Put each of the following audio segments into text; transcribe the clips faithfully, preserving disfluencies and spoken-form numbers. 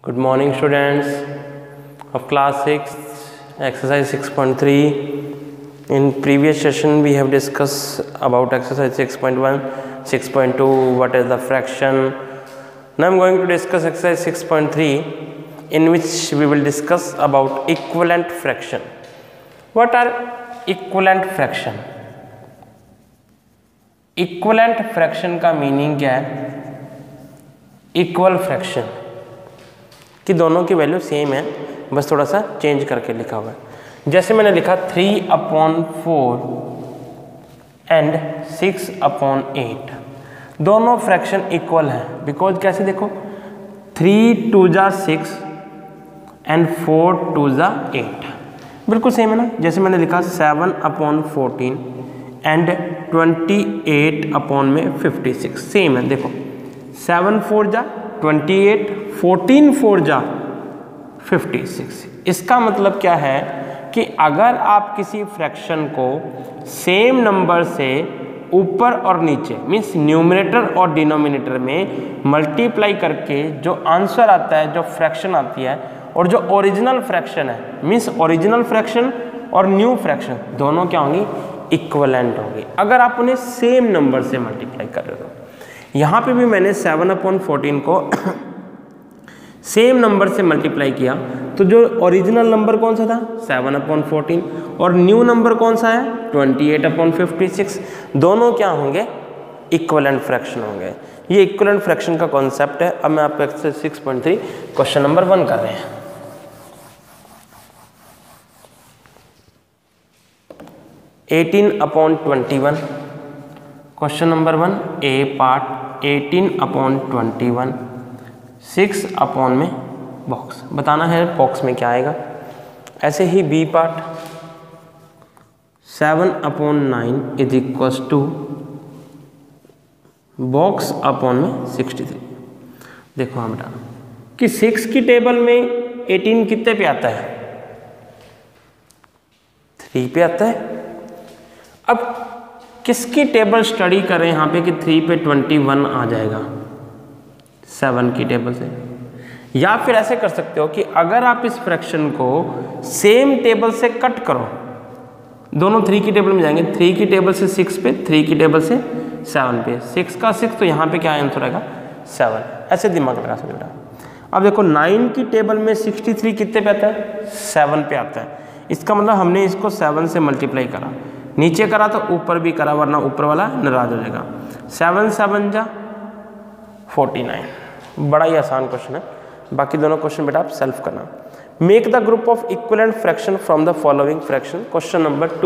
Good morning, students of class six, exercise six point three. In previous session we have discussed about exercise six point one, six point two, what is the fraction. Now I am going to discuss exercise six point three, in which we will discuss about equivalent fraction. What are equivalent fraction? Equivalent fraction का meaning क्या है? Equal fraction कि दोनों की value same है, बस थोड़ा सा चेंज करके लिखा हुआ है। जैसे मैंने लिखा three upon four and six upon eight, दोनों फ्रैक्शन इक्वल हैं। बिकॉज कैसे देखो, थ्री टू जा सिक्स एंड फोर टू जा एट, बिल्कुल सेम है ना। जैसे मैंने लिखा seven upon fourteen and twenty eight upon में फिफ्टी सिक्स, सेम है। देखो सेवन फोर जा ट्वेंटी एट, फोर्टीन फोर जा फिफ्टी सिक्स। इसका मतलब क्या है कि अगर आप किसी फ्रैक्शन को सेम नंबर से ऊपर और नीचे मीन्स न्यूमरेटर और डिनोमिनेटर में मल्टीप्लाई करके जो आंसर आता है, जो फ्रैक्शन आती है, और जो ओरिजिनल फ्रैक्शन है मीन्स ओरिजिनल फ्रैक्शन और न्यू फ्रैक्शन दोनों क्या होंगी? इक्वलेंट होंगी, अगर आप उन्हें सेम नंबर से मल्टीप्लाई कर रहे हो। यहाँ पे भी मैंने सेवन अपॉन फोर्टीन को सेम नंबर से मल्टीप्लाई किया, तो जो ओरिजिनल नंबर कौन सा था? सेवन अपॉन फोर्टीन, और न्यू नंबर कौन सा है? Twenty eight upon fifty six. दोनों क्या होंगे? इक्वलेंट फ्रैक्शन होंगे। ये इक्वलेंट फ्रैक्शन का कॉन्सेप्ट है। अब मैं आपको exercise six point three question number one कर रहे हैं। Eighteen upon twenty one, question number one A part, eighteen upon twenty one, six upon में बॉक्स, बताना है बॉक्स में क्या आएगा। ऐसे ही B part, seven upon nine is equals to box upon में सिक्सटी थ्री। देखो हम बेटा कि सिक्स की टेबल में एटीन कितने पे आता है? थ्री पे आता है। अब किसकी टेबल स्टडी करें यहाँ पे कि थ्री पे ट्वेंटी वन आ जाएगा? सेवन की टेबल से। या फिर ऐसे कर सकते हो कि अगर आप इस फ्रैक्शन को सेम टेबल से कट करो, दोनों थ्री की टेबल में जाएंगे, थ्री की टेबल से सिक्स पे, थ्री की टेबल से सेवन पे, सिक्स का सिक्स, तो यहाँ पे क्या आंसर आएगा? सेवन। ऐसे दिमाग लगा सकते बेटा। अब देखो नाइन की टेबल में सिक्सटी थ्री कितने पे आता है? सेवन पे आता है। इसका मतलब हमने इसको सेवन से मल्टीप्लाई करा, नीचे करा तो ऊपर भी करा, वरना ऊपर वाला नाराज हो जाएगा। सेवन सेवन जा फोर्टी नाइन। बड़ा ही आसान क्वेश्चन है। बाकी दोनों क्वेश्चन बेटा आप सेल्फ करना। Make the group of equivalent fraction from the following fraction. Question number two.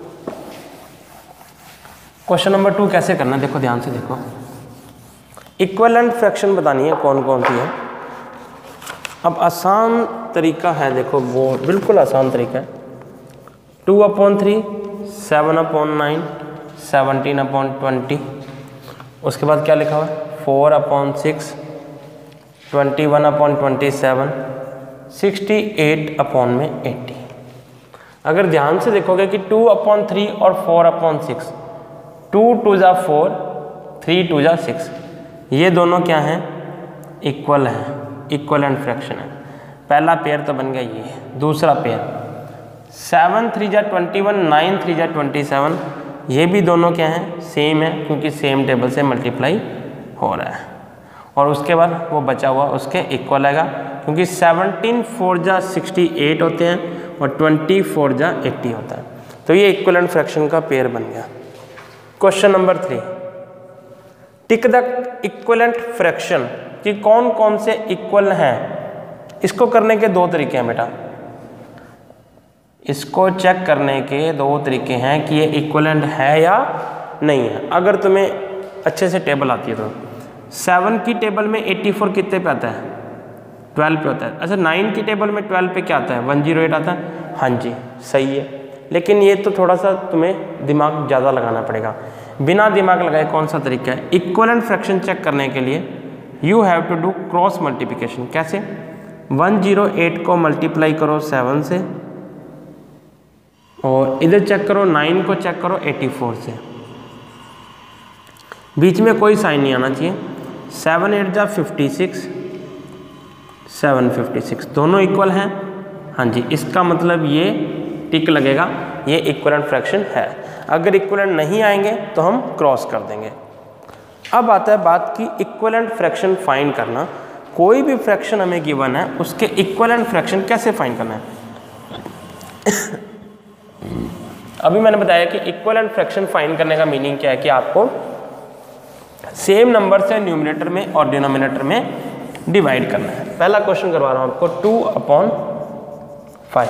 Question number two कैसे करना, देखो ध्यान से देखो। इक्विवेलेंट फ्रैक्शन बतानी है कौन कौन सी है। अब आसान तरीका है, देखो वो बिल्कुल आसान तरीका है। Two upon three, seven upon nine, seventeen upon twenty, उसके बाद क्या लिखा हुआ है? Four upon six, twenty one upon twenty seven, sixty eight upon में एट्टी। अगर ध्यान से देखोगे कि टू अपॉन थ्री और four upon six, two two जा फोर, थ्री टू जा सिक्स, ये दोनों क्या हैं? इक्वल हैं, इक्वलेंट फ्रैक्शन है। पहला पेयर तो बन गया ये। दूसरा पेयर सेवन थ्री जा ट्वेंटी वन, नाइन थ्री जा ट्वेंटी सेवन, ये भी दोनों क्या हैं? सेम है, क्योंकि सेम टेबल से मल्टीप्लाई हो रहा है। और उसके बाद वो बचा हुआ उसके इक्वल आएगा, क्योंकि सेवनटीन फोर जा सिक्सटी एट होते हैं और ट्वेंटी फोर जा एट्टी होता है। तो ये इक्वलेंट फ्रैक्शन का पेयर बन गया। Question number three, tick the equivalent fraction कि कौन कौन से इक्वल हैं। इसको करने के दो तरीके हैं बेटा। इसको चेक करने के दो तरीके हैं कि ये इक्वलेंट है या नहीं है। अगर तुम्हें अच्छे से टेबल आती है तो सेवन की टेबल में एट्टी फोर कितने पे आता है? ट्वेल्व पे होता है। अच्छा नाइन की टेबल में ट्वेल्व पे क्या आता है? वन जीरो एट आता है। हाँ जी सही है, लेकिन ये तो थोड़ा सा तुम्हें दिमाग ज़्यादा लगाना पड़ेगा। बिना दिमाग लगाए कौन सा तरीका है? इक्वलेंट फ्रैक्शन चेक करने के लिए you have to do cross multiplication. कैसे? वन जीरो एट को मल्टीप्लाई करो सेवन से, और इधर चेक करो नाइन को चेक करो एटी फोर से, बीच में कोई साइन नहीं आना चाहिए। सेवन एट जा fifty six, seven fifty six, दोनों इक्वल हैं। हाँ जी, इसका मतलब ये टिक लगेगा, ये इक्वलेंट फ्रैक्शन है। अगर इक्वलेंट नहीं आएंगे तो हम क्रॉस कर देंगे। अब आता है बात की इक्वलेंट फ्रैक्शन फाइंड करना। कोई भी फ्रैक्शन हमें गिवन है, उसके इक्वलेंट फ्रैक्शन कैसे फाइंड करना है। अभी मैंने बताया कि इक्वलेंट फ्रैक्शन फाइंड करने का मीनिंग क्या है कि आपको सेम नंबर से न्यूमरेटर में और डिनोमिनेटर में डिवाइड करना है। पहला क्वेश्चन करवा रहा हूं आपको, two upon five.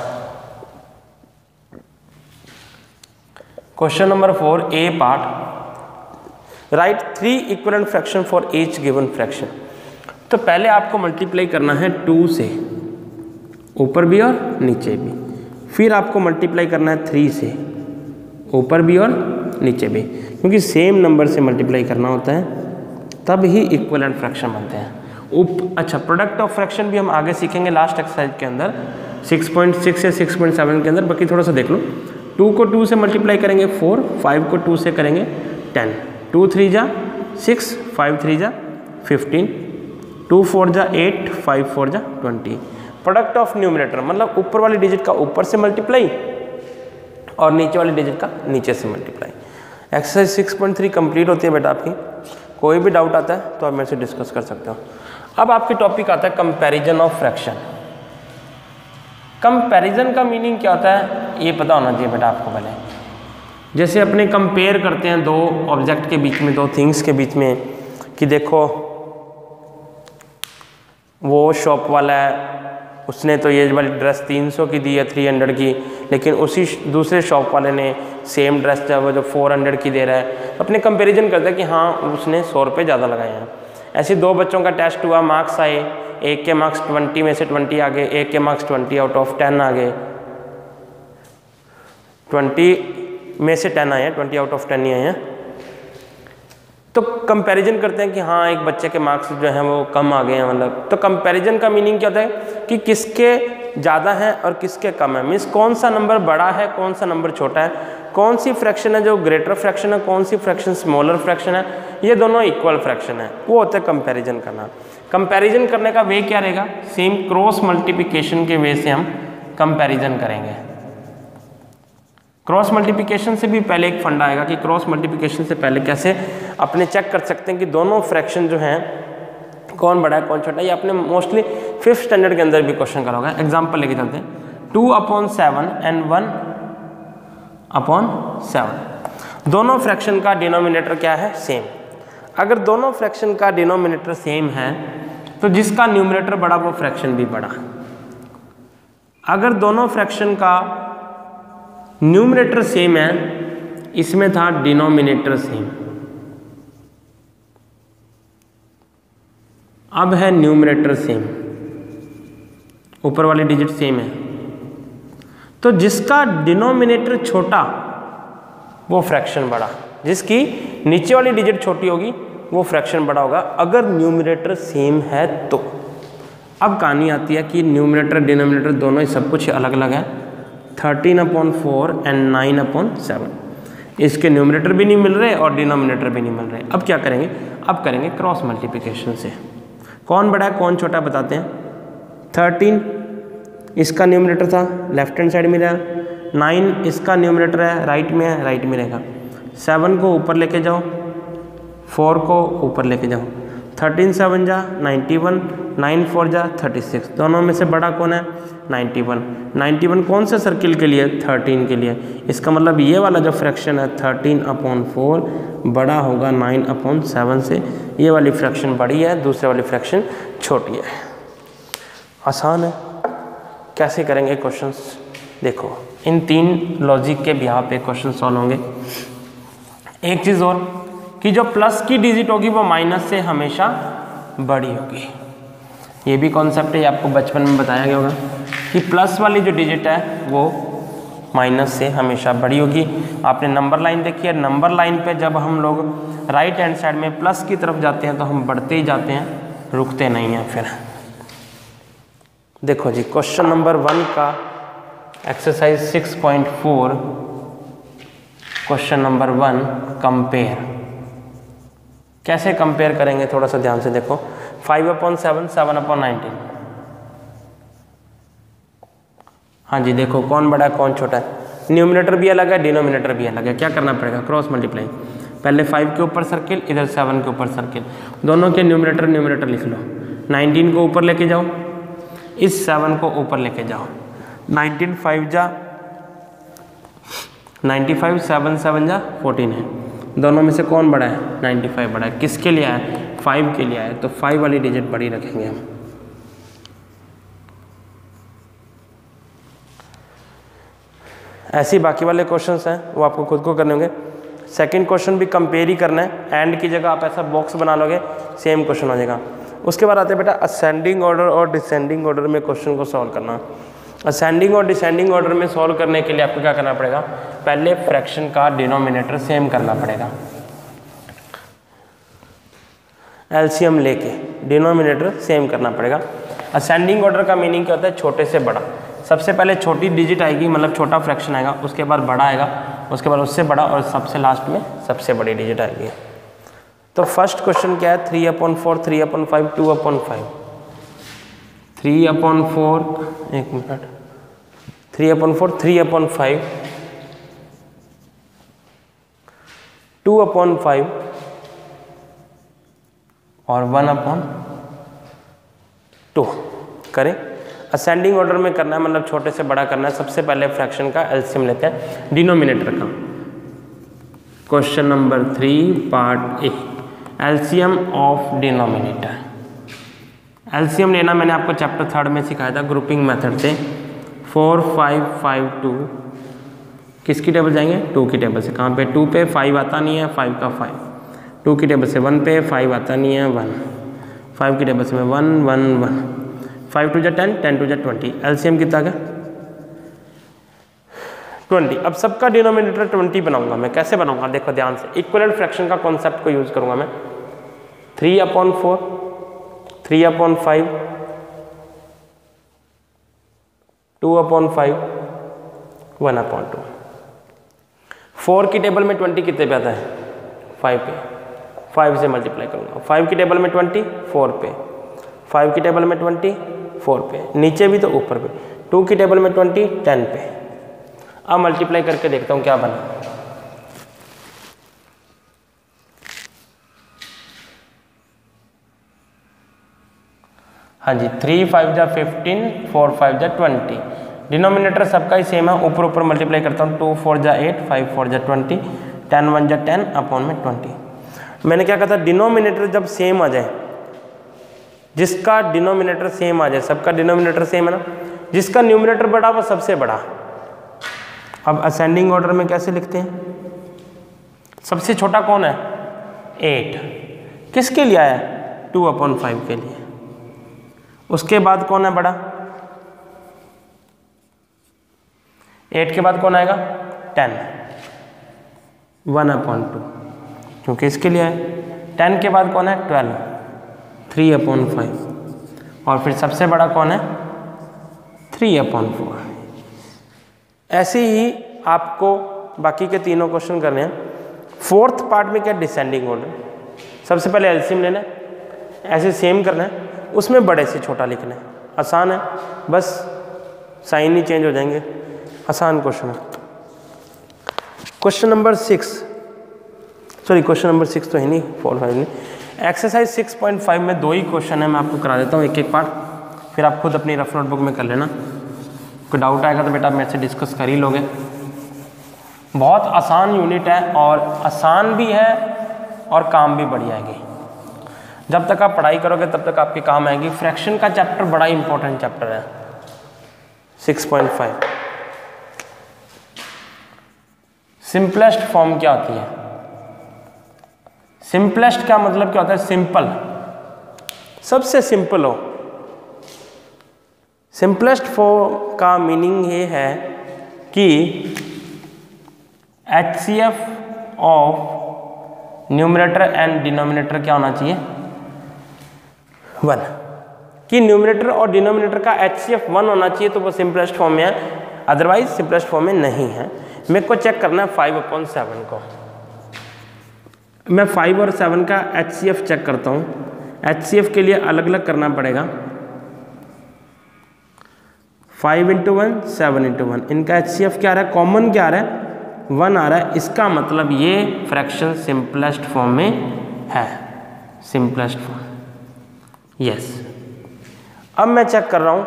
Question number four, A part, write three equivalent fraction for each given fraction. तो पहले आपको मल्टीप्लाई करना है टू से, ऊपर भी और नीचे भी, फिर आपको मल्टीप्लाई करना है थ्री से, ऊपर भी और नीचे भी, क्योंकि सेम नंबर से मल्टीप्लाई करना होता है, तब ही इक्वलेंट फ्रैक्शन बनते हैं। उप अच्छा, प्रोडक्ट ऑफ फ्रैक्शन भी हम आगे सीखेंगे लास्ट एक्सरसाइज के अंदर, सिक्स पॉइंट सिक्स या सिक्स पॉइंट सेवन के अंदर। बाकी थोड़ा सा देख लो, टू को टू से मल्टीप्लाई करेंगे फोर, फाइव को टू से करेंगे टेन, टू थ्री जा सिक्स, फाइव थ्री जा फिफ्टीन, टू फोर जा एट, फाइव फोर जा ट्वेंटी। प्रोडक्ट ऑफ न्यूमरेटर मतलब ऊपर वाली डिजिट का ऊपर से मल्टीप्लाई और नीचे वाली डिजिट का नीचे से multiply. Exercise six point three complete होती है बेटा आपकी। कोई भी डाउट आता है तो आप मेरे से डिस्कस कर सकते हो। अब आपकी टॉपिक आता है कंपैरिजन ऑफ फ्रैक्शन। कंपैरिजन का मीनिंग क्या होता है ये पता होना चाहिए बेटा आपको पहले। जैसे अपने कंपेयर करते हैं दो ऑब्जेक्ट के बीच में, दो थिंग्स के बीच में, कि देखो वो शॉप वाला है, उसने तो ये वाली ड्रेस तीन सौ की दी है, थ्री हंड्रेड की, लेकिन उसी दूसरे शॉप वाले ने सेम ड्रेस जो है वो जो फोर हंड्रेड की दे रहा है। अपने कंपैरिजन करते हैं कि हाँ उसने सौ रुपये ज़्यादा लगाए हैं। ऐसे दो बच्चों का टेस्ट हुआ, मार्क्स आए, एक के मार्क्स ट्वेंटी में से ट्वेंटी आ गए, एक के marks twenty out of ten आ गए, ट्वेंटी में से टेन आए हैं, ट्वेंटी आउट ऑफ टेन ही आए हैं। तो कंपैरिजन करते हैं कि हाँ एक बच्चे के मार्क्स जो हैं वो कम आ गए हैं, मतलब। तो कंपैरिजन का मीनिंग क्या होता है कि किसके ज़्यादा हैं और किसके कम है, मीन्स कौन सा नंबर बड़ा है, कौन सा नंबर छोटा है, कौन सी फ्रैक्शन है जो ग्रेटर फ्रैक्शन है, कौन सी फ्रैक्शन स्मॉलर फ्रैक्शन है, ये दोनों इक्वल फ्रैक्शन है, वो होता है कंपैरिजन करना। कंपैरिजन करने का वे क्या रहेगा, सेम क्रॉस मल्टीप्लिकेशन के वे से हम कंपैरिजन करेंगे। क्रॉस मल्टीप्लिकेशन से भी पहले एक फंडा आएगा कि क्रॉस मल्टीप्लिकेशन से पहले कैसे अपने चेक कर सकते हैं कि दोनों फ्रैक्शन जो हैं कौन बड़ा है कौन छोटा है। ये आपने मोस्टली फिफ्थ स्टैंडर्ड के अंदर भी क्वेश्चन करा होगा। एग्जाम्पल लेके चलते हैं, two upon seven and one upon seven. दोनों फ्रैक्शन का डिनोमिनेटर क्या है, सेम। अगर दोनों फ्रैक्शन का डिनोमिनेटर सेम है तो जिसका न्यूमरेटर बड़ा वो फ्रैक्शन भी बड़ा। अगर दोनों फ्रैक्शन का न्यूमरेटर सेम है, इसमें था डिनोमिनेटर सेम, अब है न्यूमरेटर सेम, ऊपर वाली डिजिट सेम है, तो जिसका डिनोमिनेटर छोटा वो फ्रैक्शन बड़ा, जिसकी नीचे वाली डिजिट छोटी होगी वो फ्रैक्शन बड़ा होगा अगर न्यूमरेटर सेम है तो। अब कहानी आती है कि न्यूमरेटर डिनोमिनेटर दोनों ही सब कुछ अलग अलग है, thirteen upon four and nine upon seven. इसके न्यूमरेटर भी नहीं मिल रहे और डिनोमिनेटर भी नहीं मिल रहे। अब क्या करेंगे, अब करेंगे क्रॉस मल्टीप्लिकेशन से। कौन बड़ा है कौन छोटा बताते हैं। थर्टीन इसका न्यूमरेटर था, लेफ्ट हैंड साइड में रहा। नाइन इसका न्यूमरेटर है, राइट में है, राइट में रहेगा। सेवन को ऊपर लेके जाओ, फोर को ऊपर लेके जाओ। थर्टीन सेवन जा नाइन्टी वन, नाइन फोर जा थर्टी सिक्स। दोनों में से बड़ा कौन है, नाइन्टी वन। नाइन्टी वन कौन से सर्किल के लिए, थर्टीन के लिए। इसका मतलब ये वाला जो फ्रैक्शन है थर्टीन अपॉन फोर बड़ा होगा नाइन अपॉन सेवन से। ये वाली फ्रैक्शन बड़ी है, दूसरे वाली फ्रैक्शन छोटी है। आसान है। कैसे करेंगे क्वेश्चंस, देखो इन तीन लॉजिक के बिहाफ पे क्वेश्चन सॉल्व होंगे। एक चीज़ और कि जो प्लस की डिजिट होगी वो माइनस से हमेशा बड़ी होगी। ये भी कॉन्सेप्ट है, आपको बचपन में बताया गया होगा कि प्लस वाली जो डिजिट है वो माइनस से हमेशा बड़ी होगी। आपने नंबर लाइन देखी है, नंबर लाइन पे जब हम लोग राइट हैंड साइड में प्लस की तरफ जाते हैं तो हम बढ़ते ही जाते हैं, रुकते नहीं हैं। फिर देखो जी क्वेश्चन नंबर वन का exercise six point four, question number one, compare. कैसे कंपेयर करेंगे थोड़ा सा ध्यान से देखो। Five upon seven, seven upon nineteen, हाँ जी देखो कौन बड़ा है कौन छोटा है, न्यूमिनेटर भी अलग है डिनोमिनेटर भी अलग है, क्या करना पड़ेगा क्रॉस मल्टीप्लाई। पहले फाइव के ऊपर सर्किल, इधर सेवन के ऊपर सर्किल, दोनों के न्यूमिनेटर न्यूमिनेटर लिख लो। नाइनटीन को ऊपर लेके जाओ, इस सेवन को ऊपर लेके जाओ, नाइनटीन फाइव जा नाइन्टी फाइव, सेवन सेवन जा फोर्टीन है, दोनों में से कौन बड़ा है, नाइन्टी फाइव बड़ा है। किसके लिए आया, फाइव के लिए आया, तो फाइव वाली डिजिट बड़ी रखेंगे हम। ऐसे ही बाकी वाले क्वेश्चंस हैं वो आपको खुद को करने होंगे। सेकंड क्वेश्चन भी कंपेयर ही करना है, एंड की जगह आप ऐसा बॉक्स बना लोगे सेम क्वेश्चन हो जाएगा। उसके बाद आते हैं बेटा असेंडिंग ऑर्डर और डिसेंडिंग ऑर्डर में क्वेश्चन को सॉल्व करना। असेंडिंग और डिसेंडिंग ऑर्डर में सॉल्व करने के लिए आपको क्या करना पड़ेगा, पहले फ्रैक्शन का डिनोमिनेटर सेम करना पड़ेगा, एलसीएम लेके डिनोमिनेटर सेम करना पड़ेगा। असेंडिंग ऑर्डर का मीनिंग क्या होता है, छोटे से बड़ा, सबसे पहले छोटी डिजिट आएगी मतलब छोटा फ्रैक्शन आएगा, उसके बाद बड़ा आएगा, उसके बाद उससे बड़ा, और सबसे लास्ट में सबसे बड़ी डिजिट आएगी। तो फर्स्ट क्वेश्चन क्या है, three upon four, three upon five, two upon five, three upon four, एक minute, three upon four, three upon five, two upon five और वन अपॉन टू। करें असेंडिंग ऑर्डर में करना है, मतलब छोटे से बड़ा करना है। सबसे पहले फ्रैक्शन का एलसीएम लेते हैं डिनोमिनेटर का। Question number three part A, LCM of denominator. LCM लेना मैंने आपको चैप्टर थर्ड में सिखाया था ग्रुपिंग मेथड से। फोर फाइव फाइव टू, किसकी टेबल जाएंगे, टू की टेबल से। कहाँ पे, टू पे फाइव आता नहीं है, फाइव का फाइव, टू की टेबल से वन पे फाइव आता नहीं है, वन, फाइव की टेबल से मैं one one one, five two जा टेन, टेन टू जा ट्वेंटी, एलसीएम कितना है ट्वेंटी। अब सबका डिनोमिनेटर ट्वेंटी बनाऊंगा मैं, कैसे बनाऊंगा देखो ध्यान से, इक्विवेलेंट फ्रैक्शन का कॉन्सेप्ट को यूज करूंगा मैं। Three upon four, three upon five, two upon five, one upon two. Four की टेबल में ट्वेंटी कितने पे आता है, फाइव पे, फाइव से मल्टीप्लाई करूंगा। फाइव की टेबल में ट्वेंटी, फोर पे, फाइव की टेबल में ट्वेंटी, फोर पे, नीचे भी तो ऊपर पे, टू की टेबल में ट्वेंटी, टेन पे। अब मल्टीप्लाई करके देखता हूँ क्या बना। हाँ जी, थ्री फाइव जा फिफ्टीन, फोर फाइव जा ट्वेंटी। डिनोमिनेटर सबका ही सेम है, ऊपर ऊपर मल्टीप्लाई करता हूँ, टू फोर जा एट, फाइव फोर जा ट्वेंटी, टेन वन जा टेन, अपॉन में ट्वेंटी। मैंने क्या कहा था, डिनोमिनेटर जब सेम आ जाए, जिसका डिनोमिनेटर सेम आ जाए, सबका डिनोमिनेटर सेम है ना, जिसका न्यूमिनेटर बड़ा वो सबसे बड़ा। अब असेंडिंग ऑर्डर में कैसे लिखते हैं, सबसे छोटा कौन है, एट, किसके लिए आया, टू अपॉन फाइव के लिए। उसके बाद कौन है बड़ा, एट के बाद कौन आएगा, टेन, वन अपॉन टू, क्योंकि इसके लिए है। टेन के बाद कौन है, ट्वेल्व, थ्री अपॉन फाइव, और फिर सबसे बड़ा कौन है, थ्री अपॉन फोर। ऐसे ही आपको बाकी के तीनों क्वेश्चन करने हैं। फोर्थ पार्ट में क्या, डिसेंडिंग ऑर्डर। सबसे पहले एलसीएम लेना है, ऐसे सेम करना है, उसमें बड़े से छोटा लिखना है। आसान है, बस साइन ही चेंज हो जाएंगे, आसान क्वेश्चन है। Question number six, sorry question number six तो है नहीं, फोर फाइव नहीं। एक्सरसाइज सिक्स पॉइंट फाइव में दो ही क्वेश्चन है, मैं आपको करा देता हूँ एक एक पार्ट, फिर आप खुद अपनी रफ नोटबुक में कर लेना। कोई डाउट आएगा तो बेटा मेरे से डिस्कस कर ही लोगे। बहुत आसान यूनिट है, और आसान भी है और काम भी बढ़िया आएगी। जब तक आप पढ़ाई करोगे तब तक आपके काम आएगी। फ्रैक्शन का चैप्टर बड़ा इंपॉर्टेंट चैप्टर है, six point five. Simplest form क्या होती है, सिंपलेस्ट का मतलब क्या होता है, सिंपल, सबसे सिंपल हो। सिंपलेस्ट फॉर्म का मीनिंग ये है कि H C F of numerator and denominator क्या होना चाहिए, वन। कि न्यूमरेटर और डिनोमिनेटर का एच सी एफ वन होना चाहिए तो वो सिंपलेस्ट फॉर्म में है, अदरवाइज सिंपलेस्ट फॉर्म में नहीं है। मेरे को चेक करना है फाइव अपॉन सेवन को। मैं फाइव और सेवन का एच सी एफ चेक करता हूँ। एच सी एफ के लिए अलग अलग करना पड़ेगा। Five into one, seven into one, इनका एच सी एफ क्या आ रहा है, कॉमन क्या आ रहा है, वन आ रहा है। इसका मतलब ये फ्रैक्शन सिंपलेस्ट फॉर्म में है, सिंपलेस्ट फॉर्म, यस। अब मैं चेक कर रहा हूँ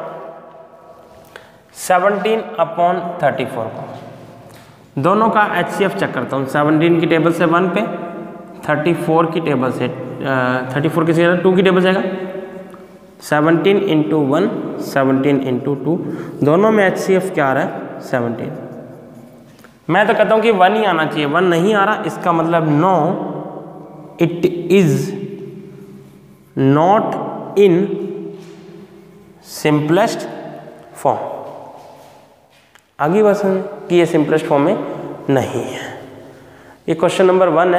सेवनटीन अपॉन थर्टी फोर को, दोनों का एच सी एफ चेक करता हूँ। सेवनटीन की टेबल से वन पे, थर्टी फोर की टेबल से थर्टी फोर किसी टू की टेबल से आएगा, seventeen into one, seventeen into two, दोनों में एच सी एफ क्या आ रहा है, सेवनटीन। मैं तो कहता हूँ कि वन ही आना चाहिए, वन नहीं आ रहा, इसका मतलब no, it is not in simplest form. आगे बस कि ये सिंपलेस्ट फॉर्म में नहीं है। ये क्वेश्चन नंबर वन है,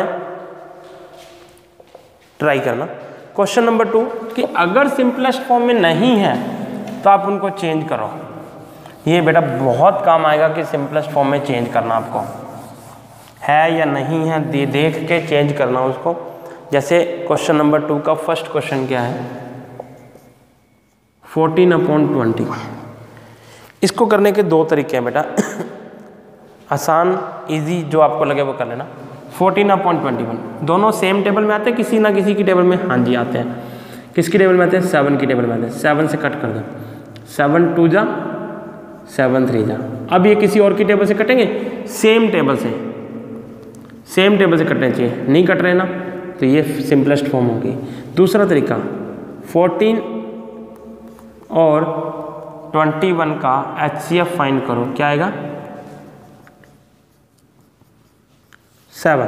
ट्राई करना। क्वेश्चन नंबर टू कि अगर सिंपलेस्ट फॉर्म में नहीं है तो आप उनको चेंज करो। ये बेटा बहुत काम आएगा कि सिंपलेस्ट फॉर्म में चेंज करना, आपको है या नहीं है दे देख के चेंज करना उसको। जैसे क्वेश्चन नंबर टू का फर्स्ट क्वेश्चन क्या है, फोर्टीन अपॉन ट्वेंटी। इसको करने के दो तरीके हैं बेटा, आसान इजी जो आपको लगे वो कर लेना। फोर्टीन अपॉन ट्वेंटी वन, दोनों सेम टेबल में आते हैं, किसी ना किसी की टेबल में, हाँ जी आते हैं। किसकी टेबल में आते हैं, सेवन की टेबल में आते हैं। सेवन से कट कर दो, सेवन टू जा, सेवन थ्री जा। अब ये किसी और की टेबल से कटेंगे, सेम टेबल से, सेम टेबल से कटने चाहिए, नहीं कट रहे ना, तो ये सिंपलेस्ट फॉर्म होगी। दूसरा तरीका, फोर्टीन और ट्वेंटी वन का एच सी एफ फाइंड करो, क्या आएगा, सेवन।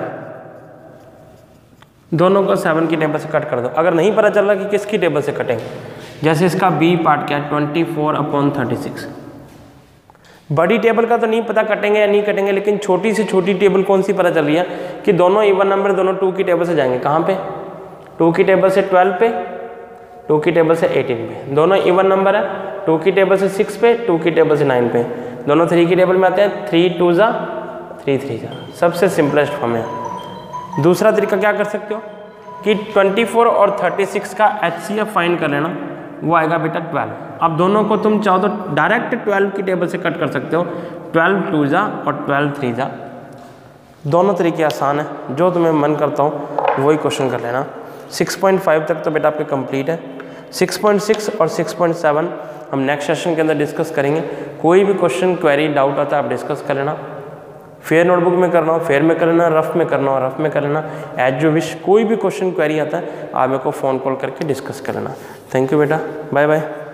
दोनों को सेवन की टेबल से कट कर दो। अगर नहीं पता चल रहा कि किसकी टेबल से कटेंगे, जैसे इसका बी पार्ट क्या है, twenty four upon thirty six. बड़ी टेबल का तो नहीं पता कटेंगे या नहीं कटेंगे, लेकिन छोटी से छोटी टेबल कौन सी पता चल रही है कि दोनों इवन नंबर, दोनों टू की टेबल से जाएंगे। कहाँ पे, टू की टेबल से ट्वेल्व पे, टू की टेबल से एटीन पे, दोनों इवन नंबर है। टू की टेबल से सिक्स पे, टू की टेबल से नाइन पे, दोनों थ्री की टेबल में आते हैं, थ्री टू जा, थ्री थ्री जा, सबसे सिंपलेस्ट फॉर्म है। दूसरा तरीका क्या कर सकते हो कि ट्वेंटी फोर और थर्टी सिक्स का एच सी एफ फाइंड कर लेना, वो आएगा बेटा ट्वेल्व। अब दोनों को तुम चाहो तो डायरेक्ट ट्वेल्व की टेबल से कट कर सकते हो, ट्वेल्व टू जा और ट्वेल्व थ्री जा। दोनों तरीके आसान है, जो तुम्हें मन करता हो वही क्वेश्चन कर लेना। सिक्स पॉइंट फाइव तक तो बेटा आपके कंप्लीट है। सिक्स पॉइंट सिक्स और सिक्स पॉइंट सेवन हम नेक्स्ट सेशन के अंदर डिस्कस करेंगे। कोई भी क्वेश्चन क्वेरी डाउट आता है आप डिस्कस कर लेना। फेयर नोटबुक में करना हो फेयर में कर लेना, रफ में करना हो रफ में कर लेना, एज जो विश। कोई भी क्वेश्चन क्वेरी आता है आप मेरे को फ़ोन कॉल करके डिस्कस कर लेना। थैंक यू बेटा, बाय बाय।